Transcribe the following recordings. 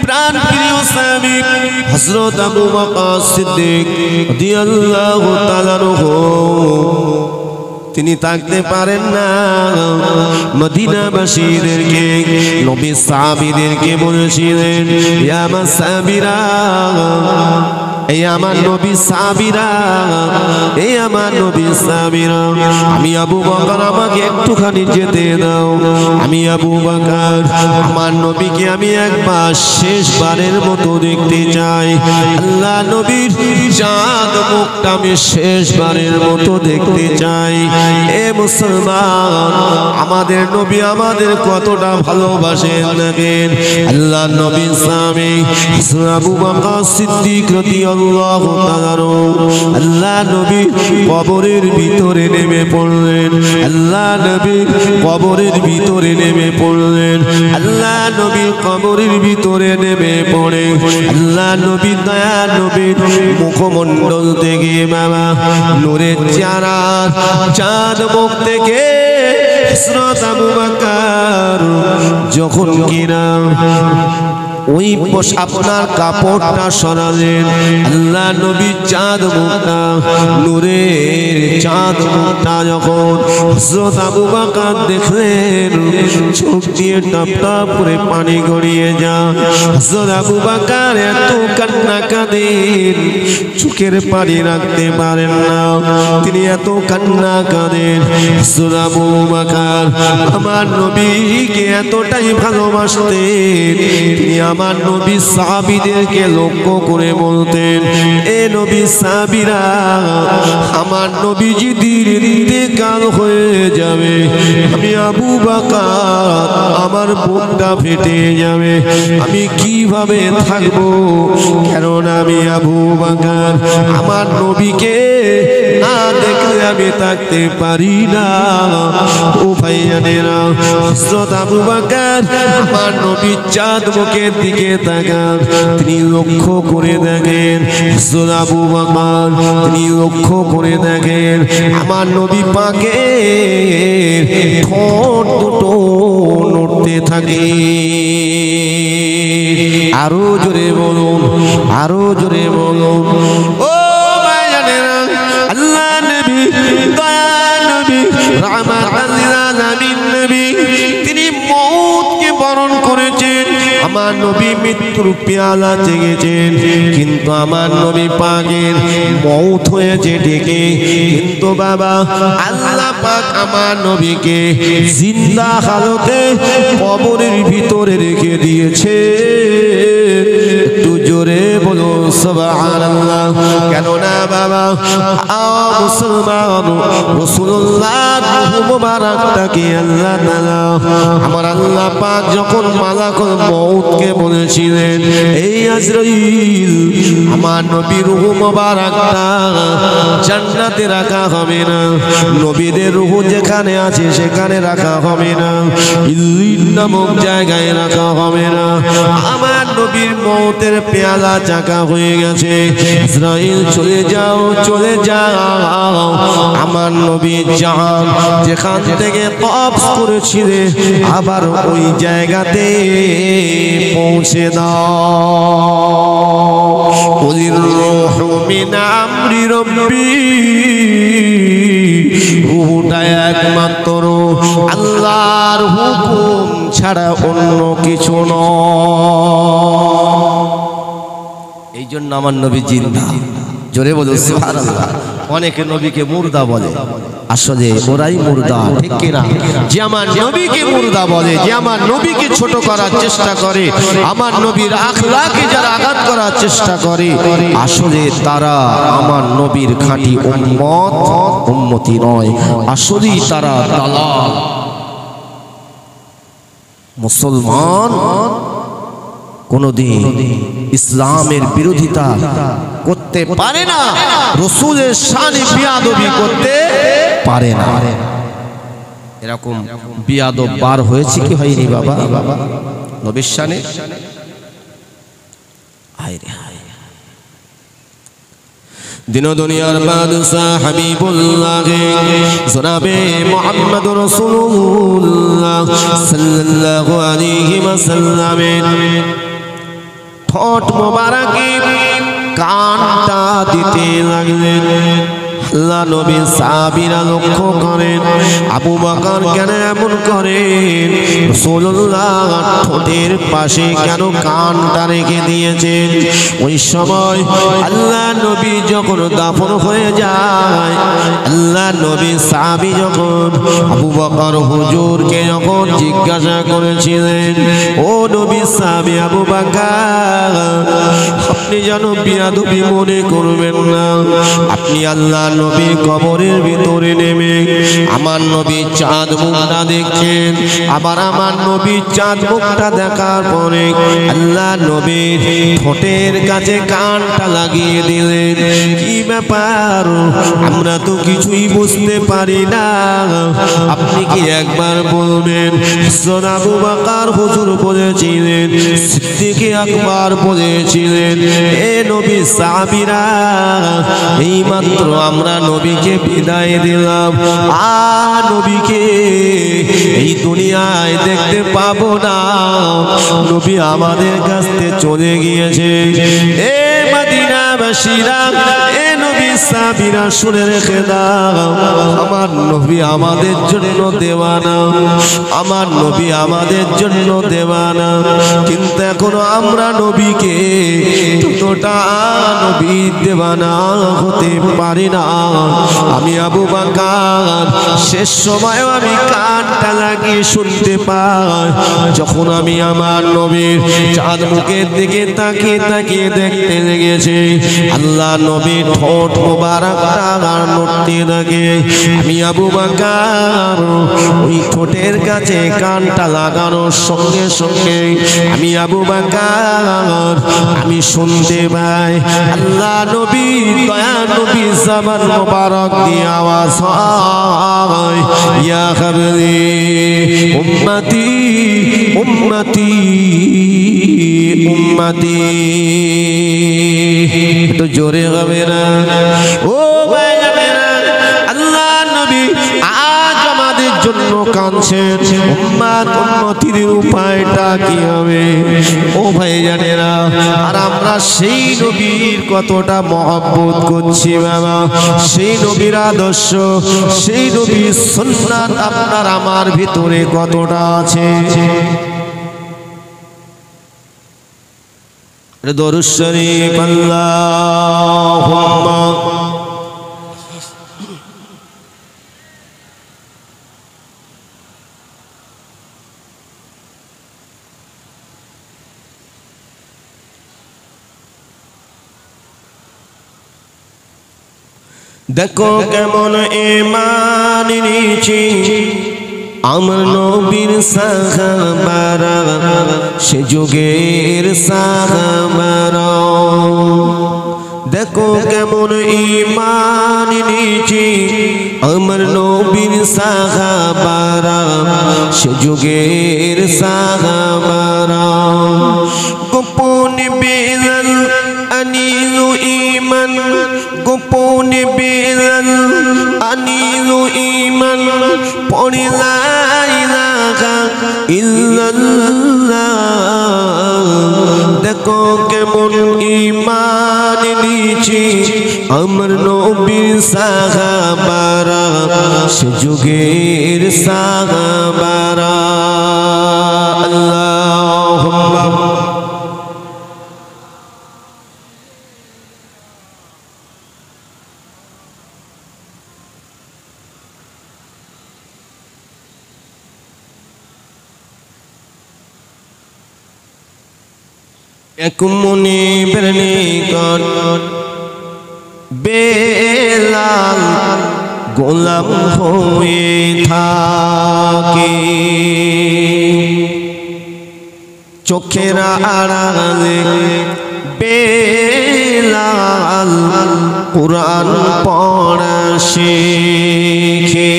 প্রাণ প্রিয় সাহাবী হযরত আবু বকর সিদ্দিক রাদিয়াল্লাহু তাআলা আনহু তিনি থাকতে পারেন না মদিনাবাসীদেরকে নবী সাহাবীদেরকে বলেছিলেন ইয়া মাসাবিরা এই আমার নবী সাহাবীরা এই আমার নবী সাহাবীরা আমি আবু বকর আমাকে একটুখানি যেতে দাও আমি আবু বকর আমার নবীকে আমি একবার শেষবারের মতো দেখতে চাই আল্লাহ নবীর চাঁদ মুখটা আমি শেষবারের মতো দেখতে চাই এ মুসলমান আমাদের নবী আমাদের কতটা ভালোবাসেন দেখেন আল্লাহ নবী সাহাবী আবু বকর সিদ্দিক রাদিয়াল্লাহু তাআলা আল্লাহ নবী কবরের ভিতরে নেমে পড়লেন আল্লাহ নবী কবরের ভিতরে নেমে পড়লেন আল্লাহ নবী কবরের ভিতরে নেমে পড়ে আল্লাহ নবী দয়া নবীর মুখমণ্ডল থেকে বাবা নূরের চেহারা চাঁদ মুখ থেকে হযরত আবু বকর যখন কিনা ওই আপনার কাপড়টা সরালেন আল্লাহ নবী চাঁদ মুখটা নূরের চাঁদ মুখটা যখন হযরত আবু বকর দেখলেন চোখ দিয়ে টপ টপ করে পানি গড়িয়ে যায় হযরত আবু বকর এত কান্না কাঁদেন চোখের পানি রাখতে পারেন না তিনি এত কান্না কাঁদেন হযরত আবু বকর আমার নবীকে এতটাই ভালোবাসতেন তিনি আমার নবী সাহাবীদেরকে লক্ষ্য করে বলতেন এ নবী সাহাবীরা আমার নবীজির ইন্তেকাল হয়ে যাবে আমি আবু বকর আমার বুকটা ফেটে যাবে আমি কিভাবে থাকবো কারণ আমি আবু বকর আমার নবীকে না দেখলে আমি থাকতে পারি না ও ভাইয়ানেরা হযরত আবু বকর আমার নবীর চাঁদ মুখের দিকে তাকান তিনি লক্ষ্য করে দেখেন হযরত আবু বকর তিনি লক্ষ্য করে দেখেন আমার নবী পাকের ঠোঁট দুটো নড়তে থাকে আরো জোরে বলুন আরো জোরে বলুন ও ভাইয়ানেরা আল্লাহ নবী দয়া নবী রাহমাতাল লিল আলামিন নবী তিনি মওতকে বরণ করেছেন আমার নবী মৃত্যুর পেয়ালা জেগেছেন কিন্তু আমার নবী পাকের মওত হয়েছে ডেকে কিন্তু বাবা আল্লাহ পাক আমার নবীকে জিন্দা হালতে কবরের ভিতরে রেখে দিয়েছে একটু জোরে বলো সুবহানাল্লাহ কেন না বাবা মুসলমান রাসূলুল্লাহ মুবারকটাকে আল্লাহ তাআলা আমার আল্লাহ পাক যখন মালাকুল মউতকে বলেছিলেন এই আজরাইল আমার নবীর রূহ মুবারকটা জান্নাতে রাখা হবে না নবীদের রূহ যেখানে আছে সেখানে রাখা হবে না ইল্লিন নামক জায়গায় রাখা হবে না আমার নবীর মউতের পেয়ালা চাকা হয়ে গেছে ইসরাইল চলে যাও চলে যাও আমার নবী জান যেখান থেকে তওয়াফ করেছিলে আবার ওই জায়গাতে পৌঁছে দাও কুলির রূহু মিন আমরি রব্বি রূহটা একমাত্র আল্লাহর হুকুম ছাড়া অন্য কিছু নয় এই জন্য আমার নবী জিন্দা জোরে বলো সুবহানাল্লাহ অনেকে নবীকে মুর্দা বলে আসলে ওরাই মুর্দা ঠিক কি না যে আমার নবীকে মুর্দা বলে যে আমার নবীকে ছোট করার চেষ্টা করে আমার নবীর আখলাকে যারা আঘাত করার চেষ্টা করে আসলে তারা আমার নবীর খাঁটি উম্মতি নয় আসলেই তারা দালাল মুসলমান কোনদিন ইসলামের বিরোধিতা করতে পারে না রাসূলের শানে বিয়াদবি করতে পারে না এরকম বিয়াদব বার হয়েছে কি হয়নি বাবা নবীর শানে হায়রে দিন দুনিয়ার বাদশাহ হাবিবুল্লাহ জনাবে মুহাম্মদ রাসূলুল্লাহ সাল্লাল্লাহু আলাইহি ওয়াসাল্লাম ঠোঁট মোবারকে কানটা দিতে লাগলেন। আল্লাহ নবী সাহাবীরা লক্ষ্য করেন আবু বকর কেন এমন করেন, রাসূলুল্লাহ ঠোঁটের পাশে কেন কানটা রেখে দিয়েছেন। ওই সময় আল্লাহ নবী যখন দাফন হয়ে যায়, আল্লাহ নবী সাহাবী যখন আবু বকর হুজুরকে যখন জিজ্ঞাসা করেছিলেন, ও নবী সাহাবী আবু বকর, আপনি যেন বিয়াদবি মনে করবেন না, আপনি আল্লাহ নবী কবরের ভিতরে নেমে আমার নবী চাঁদ মুখটা দেখছেন, আবার আমার নবী চাঁদ মুখটা দেখার পরে আল্লাহ নবীর ঠোঁটের কাছে কানটা লাগিয়ে দিলেন। কি ব্যাপার, আমরা তো কিছুই বুঝতে পারি না, আপনি কি একবার বলবেন? আবু বকর হুজুর বলেছিলেন, সিদ্দিক আকবর বলেছিলেন, এ নবী সাহাবীরা এইমাত্র আমরা নবীকে বিদায় দিলাম, আর নবীকে এই দুনিয়ায় দেখতে পাবো না, নবী আমাদের কাছ থেকে চলে গিয়েছে। এ মদিনাবাসীরা, এ নবী সাহাবীরা শুনে রেখে দাও, আমার নবী আমাদের জন্য দেওয়ানা, আমার নবী আমাদের জন্য দেওয়ানা, কিন্তু এখনো আমরা নবীকে ততটা নবী দেওয়ানা হতে পারি না। আমি আবু বকর শেষ সময় আমি কানটা লাগিয়ে শুনতে পাই, যখন আমি আমার নবীর চাঁদ মুখের দিকে তাকিয়ে তাকিয়ে দেখতে লেগেছে, আল্লাহ নবীর ঠোঁট মোবারকটা নড়তে লাগে। আমি আবু বকর ওই ঠোঁটের কাছে কানটা লাগানোর সঙ্গে সঙ্গে আমি আবু বকর আমি শুনতে পাই আল্লাহ নবী দয়া নবী জবান মোবারক দিয়ে আওয়াজ হয়, ইয়া হাবিবি উম্মতি উম্মতি উম্মতি। তো জোরে হবে না, ও ভাই যাবে না, আল্লাহ নবী আজ আমাদের জন্য কাঁদছেন, উম্মত উম্মতির উপায়টা কি হবে? ও ভাই জানেরা, আর আমরা সেই নবীর কতটা মহব্বত করছি বাবা, সেই নবীর আদর্শ, সেই নবীর সুন্নাত আপনার আমার ভিতরে কতটা আছে? দরুদ শরীফ আল্লাহুম্মা দেখো কেমন ঈমান নিয়েছি আমার নবীর সাহাবারা, সে যুগের সাহাবারা। দেখো কেমন ঈমান নিয়েছি আমার নবীর সাহাবারা, সে যুগের সাহাবারা। গোপন বেলাল আনিল ঈমান, গোপন বেলাল আনিল ঈমান, পড়ে লা ইলাহা ইল্লাল্লাহ। দেখো কেমন ঈমান নিয়েছি আমার নবীর সাহাবারা, সে যুগের সাহাবারা। আল্লাহুম্মা এক মুনিবের নিকট বেলাল গোলাম হয়ে থাকে, চোখের আড়ালে বেলাল কুরআন পড়া শেখে।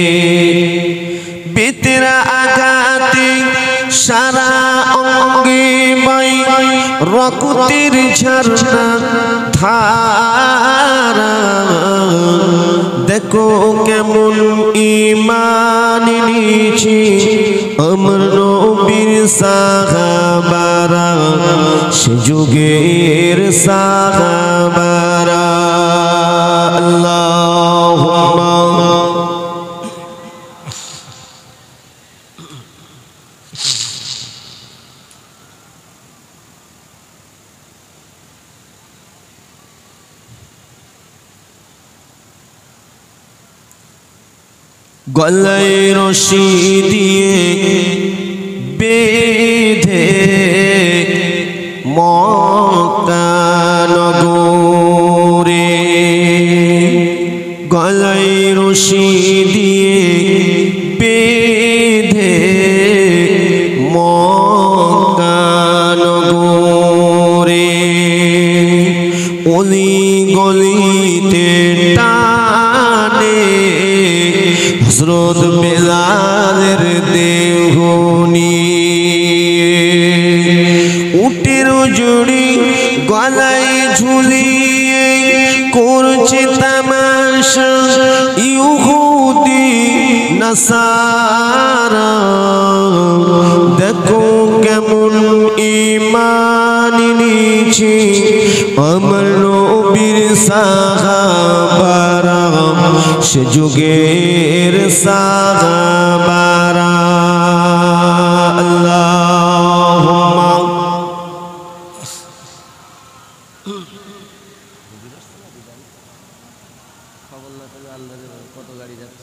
বেতের আঘাতে সারা অঙ্গে বাই রক্তের ঝরনা ধারা, দেখো কেমন ঈমান নিয়েছি আমার নবীর সাহাবারা, সে যুগের সাহাবারা। আল্লাহুম্মা গলায় রশি দিয়ে বেঁধে মক্কা নগরে, গলায় রশি দিয়ে বেঁধে মক্কা নগরে, অলি গলিতে টানে হযরত বেলালের দেহ নিয়ে, উটের জুড়ি গলায় ঝুলিয়ে করছে তামাশা ইহুদি নাসারা। দেখো কেমন ঈমান নিয়েছি আমার নবীর সাহাবারা, সে যুগের সাহাবারা। আল্লাহুম্মা কত গাড়ি যাচ্ছে,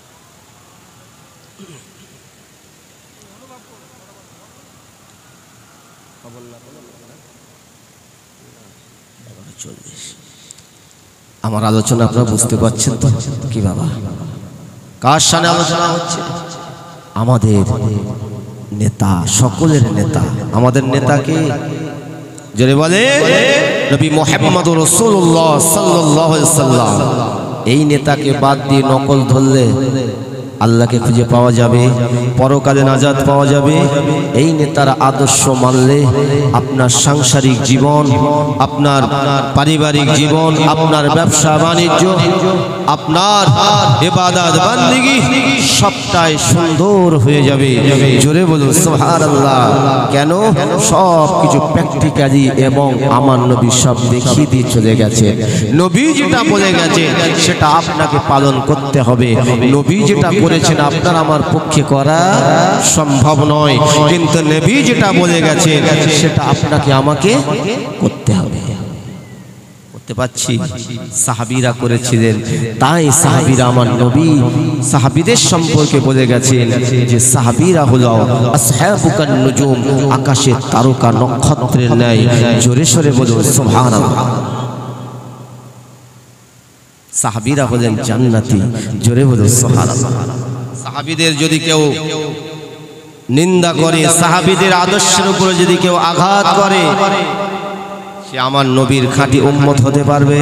আমার আলোচনা আপনারা বুঝতে পারছেন তো? কি বাবা, কার সামনে আলোচনা হচ্ছে? আমাদের নেতা, সকলের নেতা। আমাদের নেতাকে জোরে বলে নবী মুহাম্মদুর রাসূলুল্লাহ সাল্লাল্লাহু আলাইহি ওয়াসাল্লাম। এই নেতাকে বাদ দিয়ে নকল ধরলে আল্লাহকে খুঁজে পাওয়া যাবে, পরকালে নাজাত পাওয়া যাবে। এই নেতার আদর্শ মানলে আপনার সাংসারিক জীবন, আপনার পারিবারিক জীবন, আপনার ব্যবসা বাণিজ্য, আপনার ইবাদত বান্দিগি সবটাই সুন্দর হয়ে যাবে। জোরে বলুন সুবহানাল্লাহ। কেন? সব কিছু প্র্যাকটিক্যালি এবং আমার নবী সব দেখিয়ে দিয়ে চলে গেছে। নবী যেটা বলে গেছে সেটা আপনাকে পালন করতে হবে। নবী যেটা করেছেন আপনার আমার পক্ষে করা সম্ভব নয়, কিন্তু নবী যেটা বলে গেছে সেটা আপনাকে আমাকে করতে হবে। করতে পারছি? সাহাবীরা করেছিলেন, তাই সাহাবীরা আমার নবী সাহাবীদের সম্পর্কে বলে গেছেন যে সাহাবীরা হলো আসহাবুকান নুজুম, আকাশের তারকা নক্ষত্রের ন্যায়। জোরে সরে বলুন সুবহানাল্লাহ। সাহাবীরা হলেন জান্নাতি। জোরে বলুন সুবহানাল্লাহ। সাহাবীদের যদি কেউ নিন্দা করে, সাহাবীদের আদর্শের উপরে যদি কেউ আঘাত করে, সে আমার নবীর খাঁটি উম্মত হতে পারবে?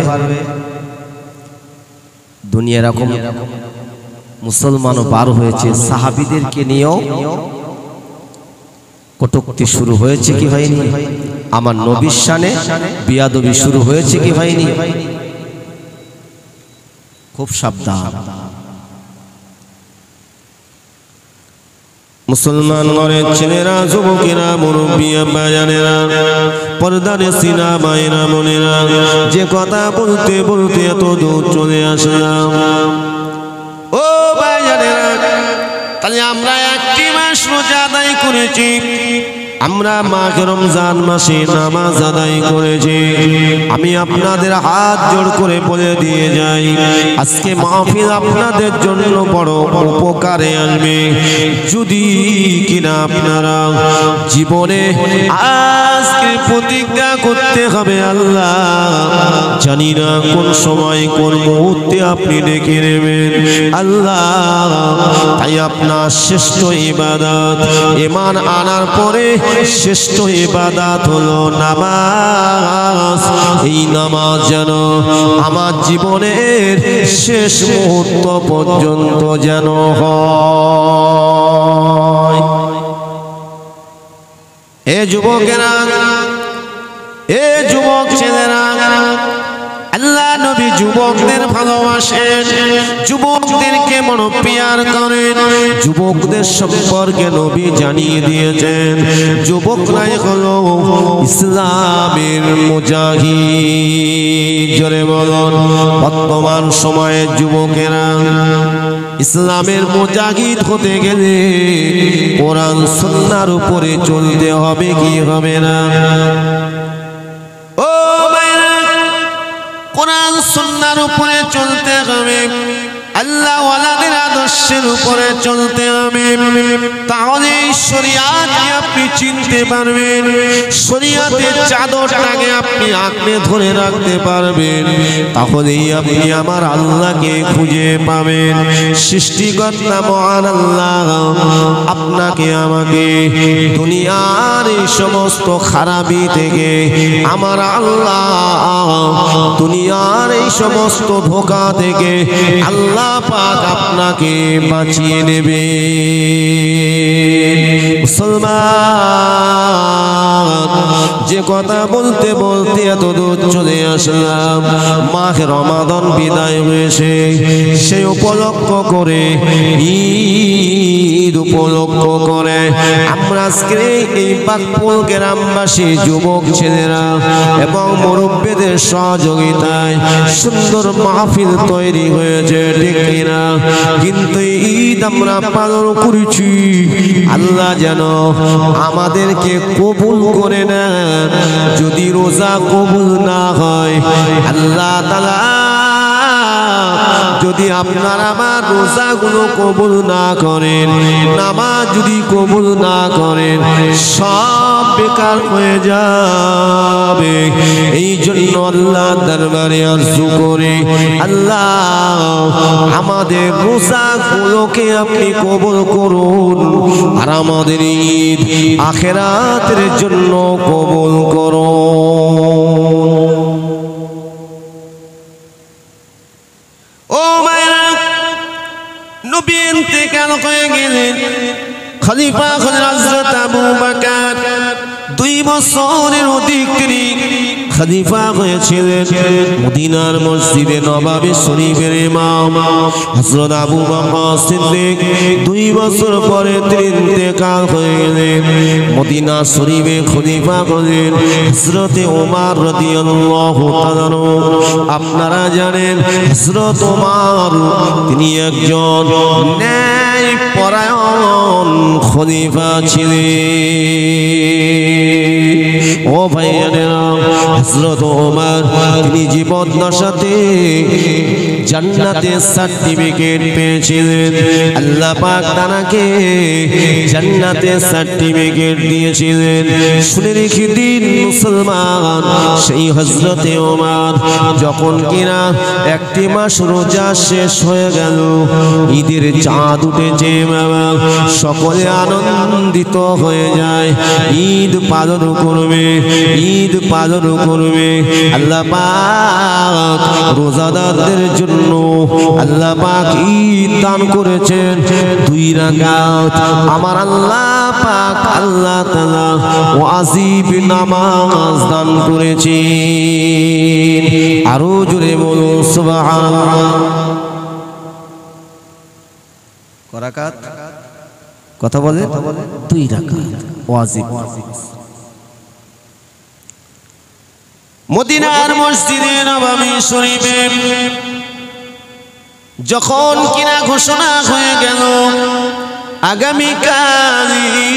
দুনিয়া এরকম মুসলমানও বার হয়েছে, সাহাবীদেরকে নিয়েও কটূক্তি শুরু হয়েছে কি হয়নি? আমার নবীর শানে বিয়াদবি শুরু হয়েছে কি হয়নি? খুব সাবধান। মুসলমান ঘরের ছেলেরা, যুবকেরা, মুরব্বিয়া, বাজানেরা, পর্দার সিনা মায়েরা, বোনেরা, যে কথা বলতে বলতে এত দূর চলে আসলাম, ও বাজানেরা, তাহলে আমরা একটি মাস রোজা আদায় করেছি, আমরা মাহে রমজান মাসে নামাজ আদায় করেছি। আমি আপনাদের হাত জোড় করে বলে দিয়ে যাই, আজকে মাহফিল আপনাদের জন্য বড় উপকারে আসবে যদি কিনা আপনারা জীবনে আজকে প্রতিজ্ঞা করতে হবে, আল্লাহ জানি না কোন সময় কোন মুহূর্তে আপনি ডেকে নেবেন আল্লাহ। তাই আপনার শ্রেষ্ঠ ইবাদত, ঈমান আনার পরে শ্রেষ্ঠ ইবাদত হলো নামাজ। এই নামাজ যেন আমার জীবনের শেষ মুহূর্ত পর্যন্ত যেন হয়। এ যুবকেরা, এ যুবক ছেলেরা, আল্লাহ নবী যুবকদের ভালোবাসেন, যুবকদেরকে বড় পিয়ার করেন। যুবকদের সম্পর্কে নবী জানিয়ে দিয়েছেন, যুবকরাই হলো ইসলামের মুজাহিদ। জোরে বলুন, বর্তমান সময়ে যুবকেরা ইসলামের মুজাহিদ হতে গেলে কোরআন সুন্নাহর উপরে চলতে হবে কি হবে না? ও ভাইরা, কোরআন সুন্নাহর উপরে চলতে হবে, আল্লাহ ওয়ালাদের আদর্শের উপরে চলতে হবে। তাহলে শরিয়াতকে আপনি চিনতে পারবেন, শরিয়াতের চাদরটাকে আপনি আঁকড়ে ধরে রাখতে পারবেন। তাহলেই আপনি আমার আল্লাহকে খুঁজে পাবেন। সৃষ্টিকর্তা মহান আল্লাহ আপনাকে আমাকে দুনিয়ার এই সমস্ত খারাপি থেকে আমার আল্লাহ, দুনিয়ার এই সমস্ত ধোঁকা থেকে আল্লাহ পাক আপনাকে বাঁচিয়ে নেবে। মুসলমান, যে কথা বলতে বলতে এত দূর চলে আসলাম, মাহে রমাদান বিদায় হয়েছে, সেই উপলক্ষ করে, ঈদ উপলক্ষ করে আমরা আজকে এই বাকপুল গ্রামবাসী যুবক ছেলেরা এবং মুরব্বীদের সহযোগিতায় সুন্দর মাহফিল তৈরি হয়েছে, ঠিক কিনা? কিন্তু ঈদ আমরা পালন করেছি, আল্লাহ যেন আমাদেরকে কবুল করে নেন। যদি রোজা কবুল না হয়, আল্লাহ তাআলা যদি আপনার আমার রোজাগুলো কবুল না করেন, নামাজ যদি কবুল না করেন, সব বেকার হয়ে যাবে। এই জন্য আল্লাহ দরবারে আরজু করে, আল্লাহ আমাদের রোজাগুলোকে আপনি কবুল করুন, আর আমাদের ঈদ আখিরাতের জন্য কবুল করুন। ও মায়েরা, নবী ইন্তেকাল হয়ে গেলেন, খলিফা হলেন হযরত আবু বকর। 2 বছরের অধিক তিনি খলিফা হয়েছিলেন। মদিনার মসজিদে নববী শরীফের ইমাম হযরত আবু বকর সিদ্দিক 2 বছর পরে তিনি ইন্তেকাল হয়ে গেলেন। মদিনা শরীফে খলিফা হলেন হযরত ওমর রাদিয়াল্লাহু তাআলা। আপনারা জানেন হযরত ওমর তিনি একজন ন্যায় পরায়ণ খলিফা ছিলেন। ও ভাইয়েরা, হযরত ওমর তিনি জীবদ্দশাতে জান্নাতের সার্টিফিকেট পেয়েছিলেন। আল্লাহ পাক তাকে জান্নাতের সার্টিফিকেট দিয়েছিলেন। শুনে রেখে দিন মুসলমান, সেই হযরত ওমর যখন কিনা 1 মাস রোজা শেষ হয়ে গেল, ঈদের চাঁদ উঠেছে, সকলে আনন্দিত হয়ে যায়, ঈদ পালন করবে, ঈদ পালন করবে। আল্লাহ পাক রোজাদারদের জন্য আল্লাহ পাক ঈদ দান করেছেন 2 রাকাত। আমার আল্লাহ পাক আল্লাহ তাআলা ওয়াজিব নামাজ দান করেছেন। আরো জোরে বলুন সুবহানাল্লাহ। কয় রাকাত? কথা বলে 2 রাকাত ওয়াজিব। মদিনার মসজিদে নববী শরীফে যখন কিনা ঘোষণা হয়ে গেল আগামীকাল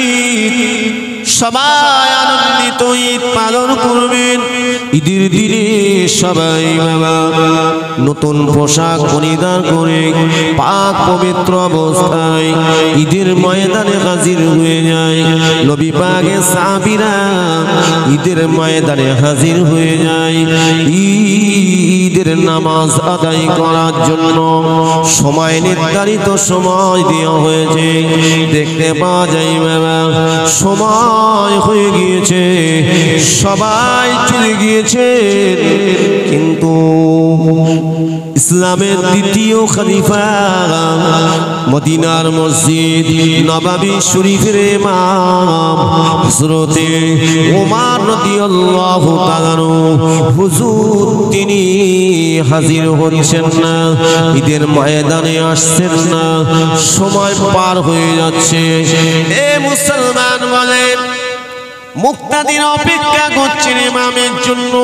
সবাই আনন্দিত ঈদ পালন করবেন, ঈদের দিনে সবাই নতুন পোশাক পরিধান করে পাক পবিত্র অবস্থায় ঈদের ময়দানে হাজির হয়ে যায়। নবী পাকের সাহাবীরা ঈদের ময়দানে হাজির হয়ে যায়। ঈদের নামাজ আদায় করার জন্য সময় নির্ধারিত সময় দেওয়া হয়েছে। দেখতে পাওয়া যায় সময় হয়ে গিয়েছে, সবাই চলে গিয়েছে, কিন্তু ইসলামের দ্বিতীয় খলিফা মদিনার মসজিদ নববী শরীফের ইমাম হযরতে ওমর রাদিয়াল্লাহু তাআলা হুজুর তিনি হাজির হচ্ছেন না, ঈদের ময়দানে আসছেন না, সময় পার হয়ে যাচ্ছে। এ মুসলমান বলেন, মুক্তাদির অপেক্ষা করছেন ইমামের জন্য।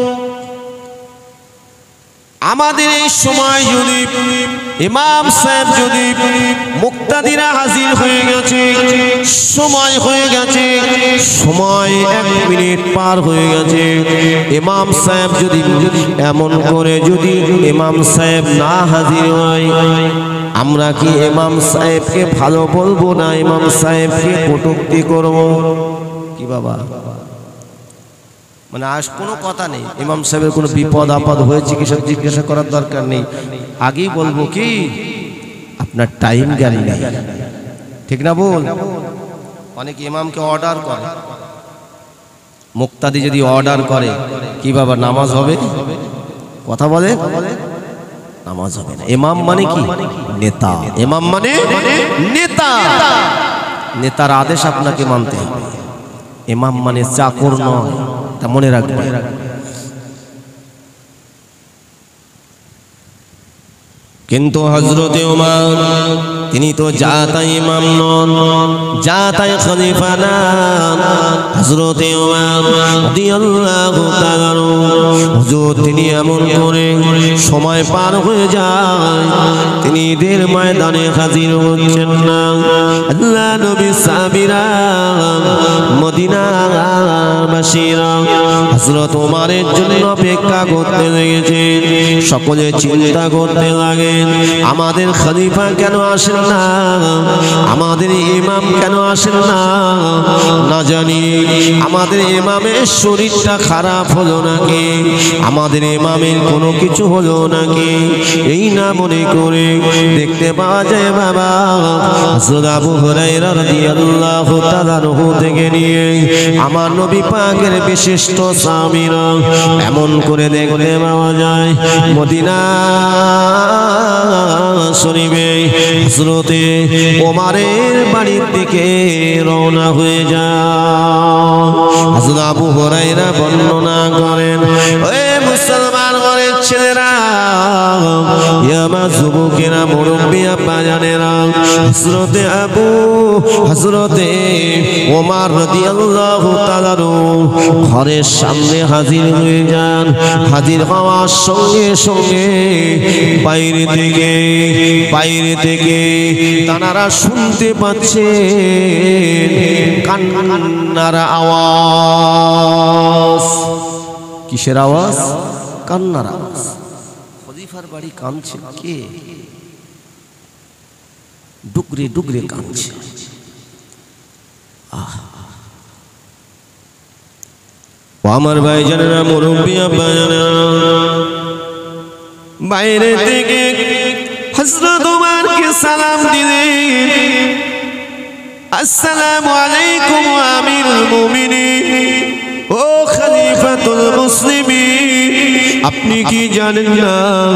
আমাদের এই সময় যদি ইমাম সাহেব যদি মুক্তাদিরা হাজির হয়ে গেছে, সময় হয়ে গেছে, সময় 1 মিনিট পার হয়ে গেছে, ইমাম সাহেব যদি এমন করে যদি ইমাম সাহেব না হাজির হয়, আমরা কি ইমাম সাহেবকে ভালো বলবো না ইমাম সাহেবকে কটূক্তি করব? কি বাবা, মানে আজ কোনো কথা নেই, ইমাম সাহেবের কোনো বিপদ আপদ হয়েছে কি সব জিজ্ঞাসা করার দরকার নেই, আগেই বলবো কি আপনার টাইম জ্ঞানী নেই, ঠিক না বল? অনেক ইমামকে অর্ডার করে, মুক্তাদি যদি অর্ডার করে কি বাবা নামাজ হবে? কথা বলে নামাজ হবে না। ইমাম মানে কি? নেতা। ইমাম মানে নেতা, নেতার আদেশ আপনাকে মানতে হবে। ইমাম মানে চাকর নয়, তা মনে রাখবে। কিন্তু হযরতে ওমর তিনি তো জাতা ইমাম নন, জাতাই খলিফা না। হযরতে ওমর রাদিয়াল্লাহু তাআলা হুজুর তিনি এমন করে সময় পার হয়ে যায়, তিনি ঈদের ময়দানে হাজির হচ্ছেন না। আল্লাহ নবী সাহাবীরা মদিনার বাসীরা হযরত ওমরের জন্য অপেক্ষা করতে লেগেছে। সকলে চিন্তা করতে লাগে, আমাদের খলিফা কেন আসেন না, আমাদের ইমাম কেন আসেন না, না জানি আমাদের ইমামের শরীরটা খারাপ হলো নাকি, আমাদের ইমামের কোনো কিছু হলো নাকি, এই না মনে করে দেখতে পাওয়া যায় বাবা হযরত আবু হুরায়রা রাদিয়াল্লাহু তাআলা থেকে নিয়ে আমার নবী পাকের বিশিষ্ট সাহাবীরা এমন করে দেখতে পাওয়া যায় মদিনা শরীফে হযরতে ওমরের বাড়ির দিকে রওনা হয়ে যায়। হযরত আবু হুরায়রা বর্ণনা করেন, ওই মুসলমান ঘরের ছেলেরা, ইয়ামা যুবকেরা, মুরব্বী আব্বাজানেরা, হযরতে ওমর রাদিয়াল্লাহু তাআলা ঘরের সামনে হাজির হয়ে যান। হাজির হওয়ার সঙ্গে সঙ্গে বাইরে থেকে তারা শুনতে পাচ্ছে কান্নার আওয়াজ। কিসের আওয়াজ? কান্নার আওয়াজ। খলিফার বাড়ি কাঁদছে, কে? ডুগরে ডুগরে কাঁদছে। আমার ভাইজানেরা, মুরব্বী আব্বাজানেরা, বাইরে থেকে হযরত ওমরকে সালাম দিলেন, আসসালামু আলাইকুম আমিরুল মুমিনিন, ও খলিফাতুল মুসলিমিন, আপনি কি জানেন না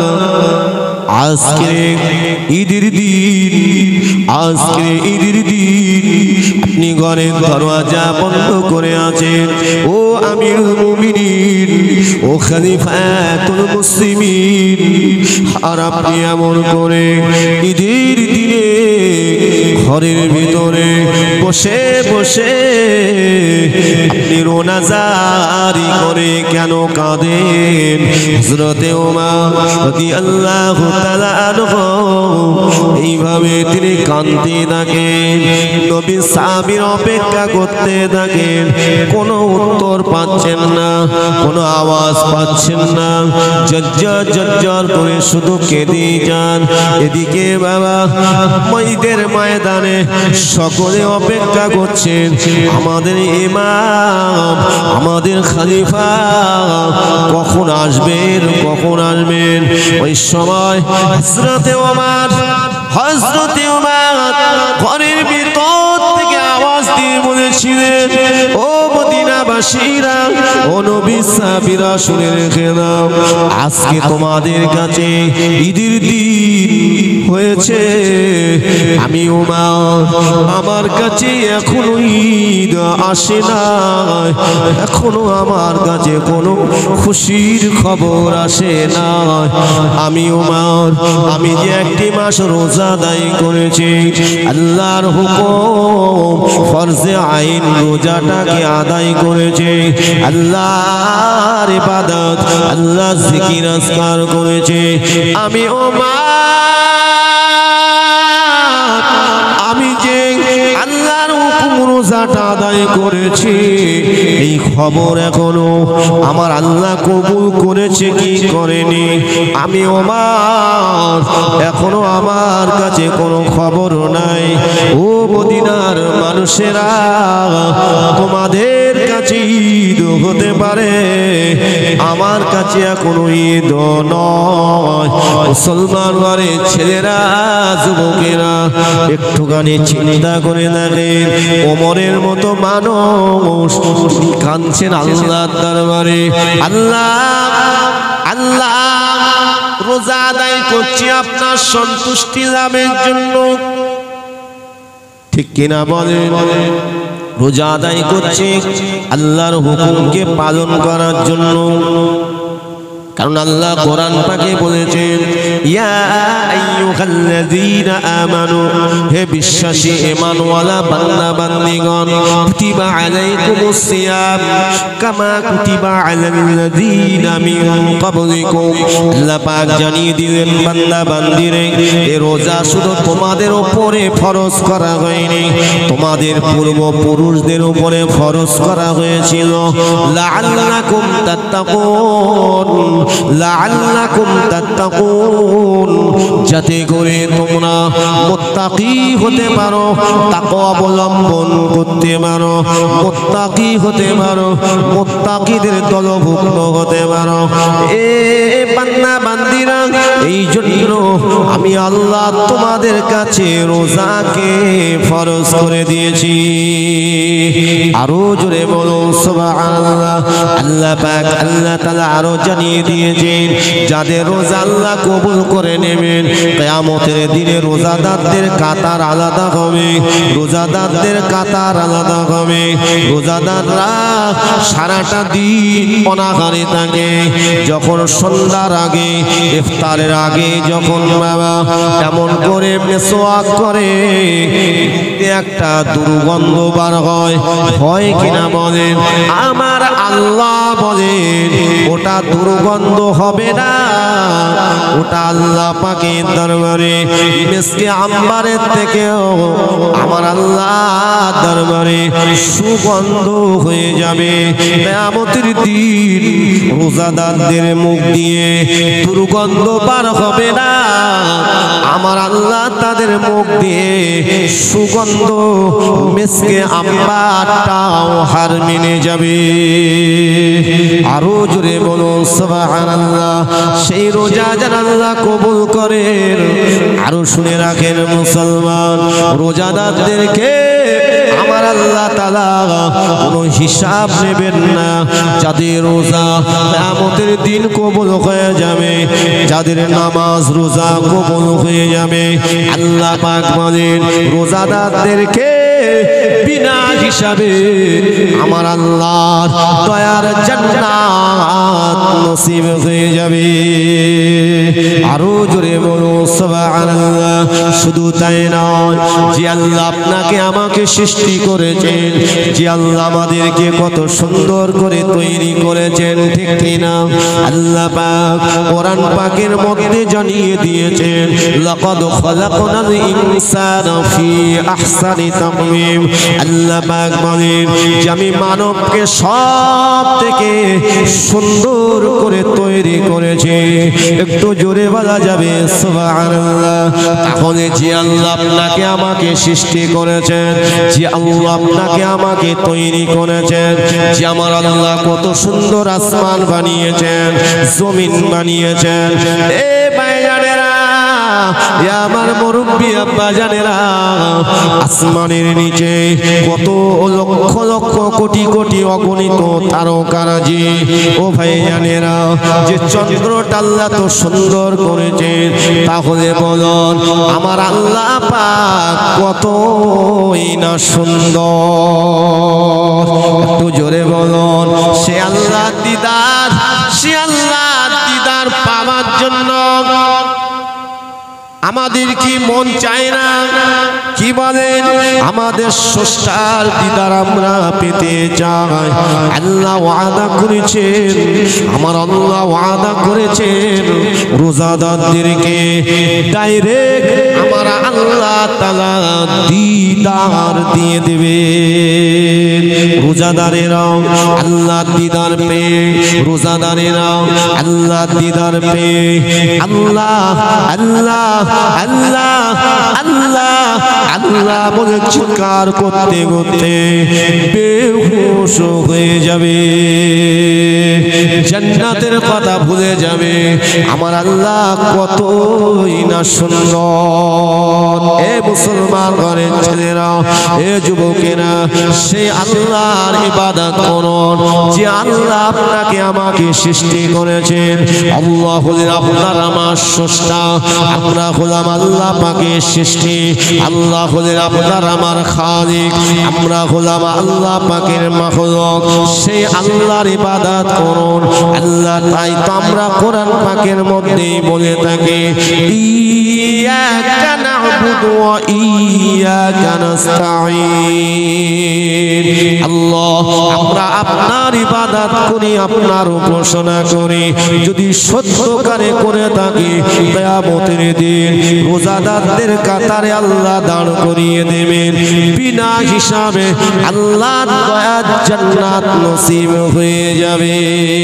আজকে ঈদের দিন, আজকে ঈদের দিন আপনি ঘরের দরওয়াজা বন্ধ করে আছেন, ও আমিরুল মুমিনিন, ও খলিফাতুল মুসলিমিন, আর আপনি এমন করে ঈদের দিনে ঘরের ভিতরে বসে বসে আপনি রোনাজারি করে কেন কাঁদেন? হযরতে ওমর রাদিয়াল্লাহু তাআলা আনহু এইভাবে তিনি কাঁদতে থাকেন। নবী সাহাবীর অপেক্ষা করতে থাকেন, কোনো উত্তর পাচ্ছেন না, কোনো আওয়াজ পাচ্ছেন না, জজ্জর করে শুধু কেঁদে যান। এদিকে বাবা ঈদের ময়দানে সকলে অপেক্ষা করছেন, আমাদের ইমাম, আমাদের খলিফা কখন আসবেন, কখন আসবেন। ওই সময় হযরতে ওমর ঘরের ভিতর থেকে আওয়াজ দিয়ে বলেছিলেন, ও মদিনাবাসীরা, ও নবী নবী সাহাবীরা শুনে রেখে দাও, আজকে তোমাদের কাছে ঈদের দিন হয়েছে। আমি ওমর, আমার কাছে এখনো ঈদ আসে না, এখনো আমার কাছে কোনো খুশির খবর আসে না। আমি ওমর, আমি যে একটি মাস রোজা আদায় করেছি, আল্লাহর হুকুম ফরজে আইন রোজাটাকে আদায় করেছে, আল্লাহর ইবাদত, আল্লাহর জিকির আজকার করেছে। আমি আমি যে আল্লাহর হুকুম রোজাটা আদায় করেছি, এই খবর এখনো আমার আল্লাহ কবুল করেছে কি করেনি, আমি ওমর এখনো আমার কাছে কোনো খবর নাই। ও মদিনার মানুষেরা, তোমাদের কাছে ঈদ হতে পারে, আমার কাছে এখনো ঈদ নয়। মুসলমান ঘরে ছেলেরা, যুবকেরা, একটুখানি চিন্তা করে দেখেন, ওমরের মতো মানুষ কাঁদছেন আল্লাহর দরবারে। আল্লাহ আল্লাহ, রোজা আদায় করছি আপনার সন্তুষ্টি লাভের জন্য, ঠিক কিনা বলেন? রোজা আদায় করছি আল্লাহর হুকুমকে পালন করার জন্য, কারণ আল্লাহ কোরআন পাকে বলেছেন, ইয়া আইয়ুহাল্লাযীনা আমানু, হে বিশ্বাসী ঈমানওয়ালা বান্দা বান্দীগণ, কুতিবা আলাইকুমুস সিয়াম কামা কুতিবা আলাল্লাযীনা মিন ক্বাবলিকুম। আল্লাহ পাক জানিয়ে দিলেন বান্দা বান্দীরে, এই রোজা শুধু তোমাদের উপরে ফরজ করা হয়নি, তোমাদের পূর্বপুরুষদের উপরে ফরজ করা হয়েছিল, লাআল্লাকুম তাত্তাকুন, লাআল্লাকুম তাত্তাকুন, যাতে করে তোমরা মুত্তাকি হতে পারো, তাকওয়া অবলম্বন করতে পারো, মুত্তাকি হতে পারো, মুত্তাকিদের দলভুক্ত হতে পারো। এ বান্দা বান্দীরা, এই জন্য আমি আল্লাহ তোমাদের কাছে রোজাকে ফরজ করে দিয়েছি। আরো জোরে বলো সুবহানাল্লাহ। আল্লাহ পাক আল্লাহ তাআলা আরো জানিয়ে দিয়েছেন, যাদের রোজা আল্লাহ কবুল করে নেবেন, কিয়ামতের দিনে রোজাদারদের কাতার আলাদা হবে, রোজাদারদের কাতার আলাদা হবে। রোজাদাররা সারাটা দিন অনাহারে থাকে, যখন সন্ধ্যার আগে, ইফতারের আগে যখন বাবা এমন করে মেসওয়াক করে, একটা দুর্গন্ধ বার হয়, হয় কিনা বলেন? আমার আল্লাহ বলেন, ওটা দুর্গন্ধ হবে না, ওটা আল্লাহ পাকের দরবারে মিসকে আম্বারের থেকেও আমার আল্লাহ দরবারে সুগন্ধ হয়ে যাবে। কিয়ামতের দিন রোজাদারদের মুখ দিয়ে দুর্গন্ধ বার হবে না, আমার আল্লাহ তাদের মুখ দিয়ে সুগন্ধ মিসকে আম্বারটাও হার মেনে যাবে। আরো জোরে বলো সুবহানাল্লাহ। সেই রোজা যারা আল্লাহ কবুল করেন, আরো শুনে রাখেন মুসলমান, রোজাদারদেরকে আমার আল্লাহ তাআলা কোনো হিসাব নেবেন না। যাদের রোজা কিয়ামতের দিন কবুল হয়ে যাবে, যাদের নামাজ রোজা কবুল হয়ে যাবে, আল্লাহ পাক বলেন রোজাদারদেরকে বিনা হিসাবে আমার আল্লাহর দয়ার জান্নাত নসিব হয়ে যাবে। আরো জোরে বলো সুবহানাল্লাহ। শুধু তাই নয়, যে আল্লাহ আপনাকে আমাকে সৃষ্টি করেছেন, যে আল্লাহ আমাদেরকে কত সুন্দর করে তৈরি করেছেন, ঠিক কিনা? আল্লাহ পাক কোরআন পাকের মধ্যে জানিয়ে দিয়েছেন, লাকাদ খালাকনাল ইনসানা ফি আহসানি তাকওয়িম। আল্লাহ পাক বলেন যে আমি মানবকে সব থেকে সুন্দর করে তৈরি করেছি। একটু জোরে বলা যাবে সুবহানাল্লাহ। তাহলে যে আল্লাহ আপনাকে আমাকে সৃষ্টি করেছেন, যে আল্লাহ আপনাকে আমাকে তৈরি করেছেন, যে আমার আল্লাহ কত সুন্দর আসমান বানিয়েছেন, জমিন বানিয়েছেন, এ ভাইজানেরা আমার মুরব্বী আব্বা জানেরা, আসমানের নিচে কত লক্ষ লক্ষ কোটি কোটি অগণিত তারকারাজি ও ভাই জানেরা, যে চন্দ্রটা আল্লাহ তো সুন্দর করেছে, তাহলে বলুন আমার আল্লাহ পাক কতই না সুন্দর। একটু জোরে বলুন, সে আল্লাহ দিদার, সে আল্লাহ দিদার পাওয়ার জন্য আমাদের কি মন চায় না? কি বলেন, আমাদের স্রষ্টার দিদার আমরা পেতে চাই। আল্লাহ ওয়াদা করেছেন, আমার আল্লাহ ওয়াদা করেছেন রোজাদারদেরকে ডাইরেক্ট আমার আল্লাহ তাআলা দিদার দিয়ে দেবে। রোজাদারেরাও আল্লাহ দিদার পেয়ে, রোজাদারেরাও আল্লাহ দিদার পেয়ে আল্লাহ আল্লাহ আল্লাহ আল্লাহ আল্লাহ বলে চিৎকার করতে করতে বেহুশ হয়ে যাবে, জান্নাতের কথা ভুলে যাবে। আমার আল্লাহ কতই না সুন্দর। এ মুসলমান ঘরের ছেলেরা, এ যুবকেরা, সেই আল্লাহর ইবাদত করুন যে আল্লাহ আপনাকে আমাকে সৃষ্টি করেছেন। আল্লাহ হলেন আপনার আমার স্রষ্টা, আমরা হলাম আল্লাহ পাকের সৃষ্টি। আল্লাহ হলেন আপনার আমার খালিক, আমরা হলাম আল্লাহ পাকের মাখলুক। সেই আল্লাহর ইবাদত করুন। আল্লাহ তাই তো আমরা কোরআন পাকের মধ্যেই বলে থাকি, ইয়াকা না'বুদু ওয়া ইয়াকা নাস্তাঈন। আল্লাহ, আমরা আপনার ইবাদত করি, আপনার উপাসনা করি। যদি সত্যকারে করে থাকি, কিয়ামতের দিন রোজাদারদের কাতারে আল্লাহ দাঁড় করিয়ে দেবেন, বিনা হিসাবে আল্লাহর দয়ার জান্নাত নসিব হয়ে যাবে।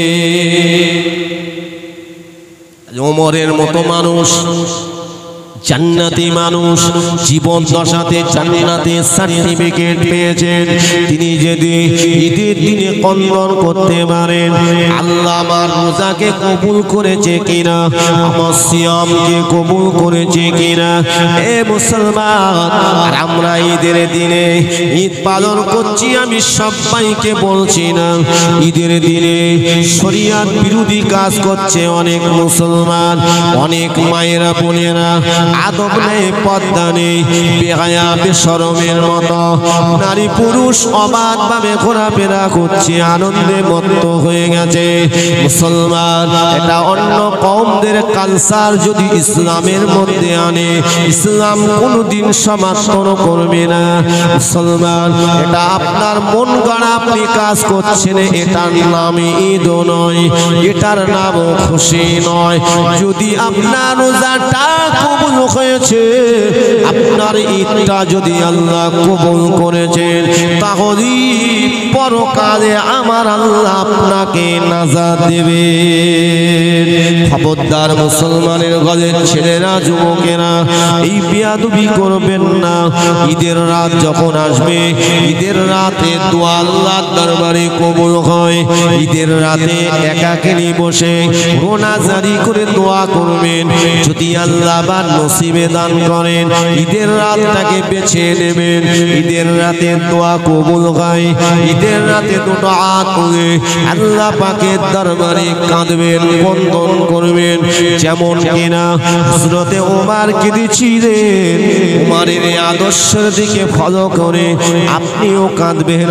ওমরের মতো মানুষ, জান্নাতি মানুষ, জীবন দশাতে জান্নাতে সার্টিফিকেট পেয়েছেন। তিনি যদি ঈদের দিনে কন্দন করতে পারেন, আল্লাহ আমার রোজাকে কবুল করেছে কিনা, আমার সিয়ামকে কবুল করেছে কিনা। এ মুসলমান, আর আমরা ঈদের দিনে ঈদ পালন করছি, আমি সবাইকে বলছি না, ঈদের দিনে শরিয়ত বিরোধী কাজ করছে অনেক মুসলমান, অনেক মায়েরা বোনেরা, আদব নেই, পর্দা নেই, বেহায়া বেশরমের মতো নারী পুরুষ অবাধভাবে ঘোরাফেরা করছে, আনন্দে মত্ত হয়ে গেছে। মুসলমান, এটা অন্য কওমদের কালচার যদি ইসলামের মধ্যে আনে, ইসলাম কোনদিন সমর্থন করবে না। মুসলমান, এটা আপনার মন গড়া আপনি কাজ করছেন, এটার নাম ঈদ নয়, এটার নাম খুশি নয়। যদি আপনার রোজাটা কবুল হয়েছে, আপনার ঈদটা যদি আল্লাহ কবুল করেছেন, তাহলে পরকালে আমার আল্লাহ আপনাকে নাজাত দেবে। খবরদার মুসলমানের ঘরের ছেলেরা, যুবকেরা, এই বেয়াদবি করবেন না। ঈদের রাত যখন আসবে, ঈদের রাতে দোয়া আল্লাহর দরবারে কবুল হয়। ঈদের রাতে একাকিনী বসে রোনাজারি করে দোয়া করবেন। যদি আল্লাহ বা নসিবে দান করেন, ঈদের রাতটাকে বেছে নেবেন। ঈদের রাতে দোয়া কবুল হয়। ঈদের রাতে দুটো হাত তুলে আল্লাহ পাকের দরবারে কাঁদবেন, বন্দন করবেন। যেমন কিনা হযরতে ওমর কেঁদেছিলেন, ওমরের এই আদর্শের দিকে ফলো করে আপনিও কাঁদবেন।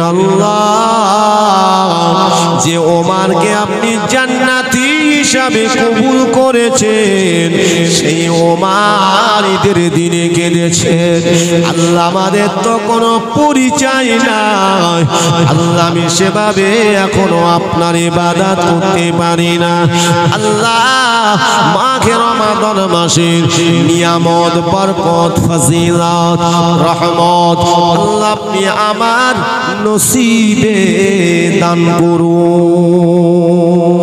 আল্লাহ, যে ওমরকে আপনি জান্নাতি হিসাবে কবুল করেছেন, সেই ওমর ঈদের দিনে কেঁদেছেন। আল্লাহ, আমাদের তো কোনো পরিচয় নাই, আল্লাহ আমি সেভাবে এখনো আপনার ইবাদত করতে পারি না। আল্লাহ, মাঘে রমাদান মাসের নিয়ামত, বরকত, ফজিলত, রহমত আল্লাহ আপনি আমার নসিবে দান করুন।